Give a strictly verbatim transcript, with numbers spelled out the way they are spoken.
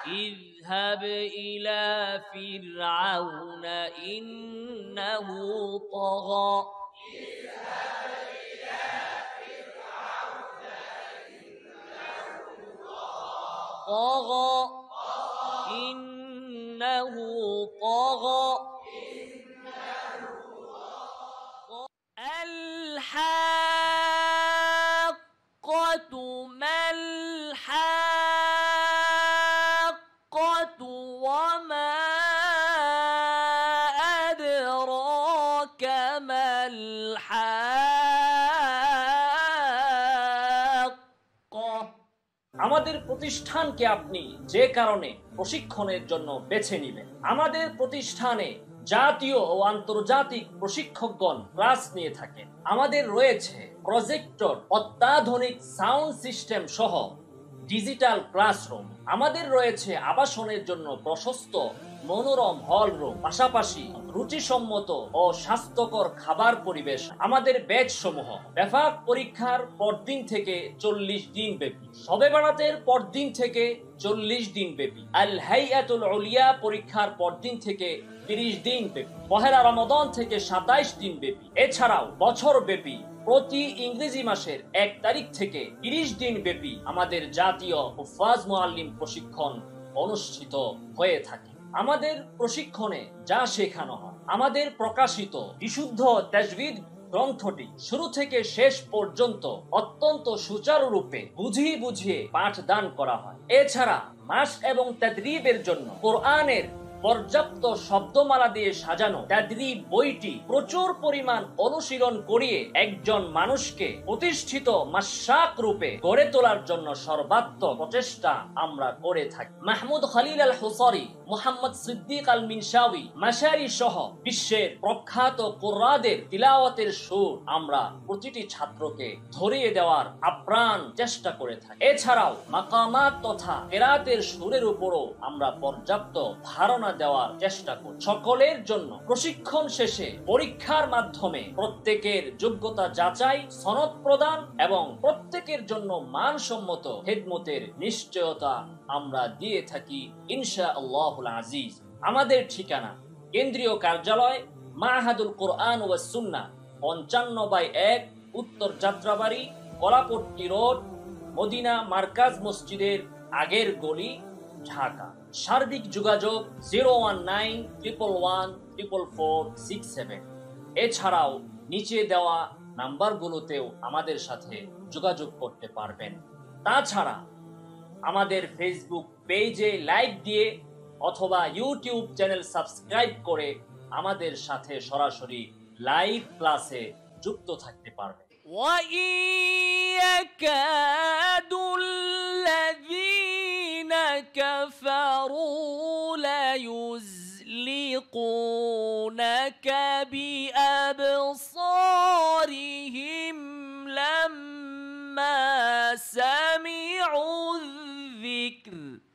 اذهب إلى فرعون إنه طغى طغى إنه طغى الحاقة ما الحاقة وما أدراك ما الحاقة আমাদের প্রতিষ্ঠানকে আপনি যে কারণে প্রশিক্ষণের জন্য বেছে নেবেন আমাদের প্রতিষ্ঠানে জাতীয় ও আন্তর্জাতিক প্রশিক্ষকগণ ক্লাস নিয়ে থাকেন আমাদের রয়েছে প্রজেক্টর অত্যাধুনিক সাউন্ড সিস্টেম সহ ডিজিটাল ক্লাসরুম আমাদের রয়েছে আবাসনের জন্য প্রশস্ত মনোরম হল রুম পাশাপাশি রুচিসম্মত ও স্বাস্থ্যকর খাবার পরিবেশ আমাদের ব্যাচ সমূহ বেফাক পরীক্ষার পরদিন থেকে চল্লিশ দিন ব্যাপী শবে বরাতের পরদিন থেকে চল্লিশ দিন ব্যাপী আল হাইয়াতুল উলিয়া পরীক্ষার পরদিন থেকে তিরিশ দিন ব্যাপী পহেলা রমাদান থেকে সাতাইশ দিন ব্যাপী এছাড়াও বছর ব্যাপী প্রতি ইংরেজি মাসের এক তারিখ থেকে তিরিশ দিন ব্যাপী আমাদের জাতীয় হুফাজ মুআল্লিম প্রশিক্ষণ অনুষ্ঠিত হয়ে থাকে আমাদের প্রশিক্ষণে যা শেখানো হয় আমাদের প্রকাশিত বিশুদ্ধ তাজবিদ গ্রন্থটি শুরু থেকে শেষ পর্যন্ত অত্যন্ত সুচারুরূপে বুঝিয়ে বুঝিয়ে পাঠদান করা হয় এছাড়া মাশক এবং তাদরিবের জন্য কোরআনের পর্যাপ্ত শব্দমালা দিয়ে সাজানো তাদরিব বইটি প্রচুর পরিমাণ অনুশীলন করিয়ে একজন মানুষকে প্রতিষ্ঠিত মাশাক রূপে গড়ে তোলার জন্য সর্বাত্মক প্রচেষ্টা আমরা করে থাকি মাহমুদ খলিল আল হুসারি মুহাম্মদ সিদ্দিক আল মিনশাওয়ি মাশারি সহ বিশ্বের প্রখ্যাত কুররাদের তিলাওয়াতের সুর আমরা প্রতিটি ছাত্রকে ধরিয়ে দেওয়ার আপ্রাণ চেষ্টা করে থাকি এছাড়াও মাকামাত তথা কেরাতের সুরের উপরও আমরা পর্যাপ্ত ধারণা দেওয়ার চেষ্টা করি সকলের জন্য প্রশিক্ষণ শেষে পরীক্ষার মাধ্যমে প্রত্যেকের যোগ্যতা যাচাই সনদ প্রদান এবং প্রত্যেকের জন্য মানসম্মত খেদমতের নিশ্চয়তা আমরা দিয়ে থাকি ইনশাআল্লাহুল আজিজ আমাদের ঠিকানা কেন্দ্রীয় কার্যালয় মাহাদুল কোরআন ওয়াস সুন্নাহ পঞ্চান্ন বাই এক উত্তর যাত্রাবাড়ি কলাপট্টি রোড মদিনা মার্কাজ মসজিদের আগের গলি ঢাকা সার্বিক যোগাযোগ zero one nine triple one triple four six seven এছাড়াও নিচে দেওয়া নাম্বারগুলোতেও আমাদের সাথে যোগাযোগ করতে পারবেন তাছাড়া আমাদের ফেসবুক পেজে লাইক দিয়ে অথবা ইউটিউব চ্যানেল সাবস্ক্রাইব করে আমাদের সাথে সরাসরি লাইভ ক্লাসে যুক্ত থাকতে পারবেন وَإِن يَكَادُ الَّذِينَ كَفَرُوا لَيُزْلِقُونَكَ بِأَبْصَارِهِمْ لَمَّا سَمِعُوا الذِّكْرَ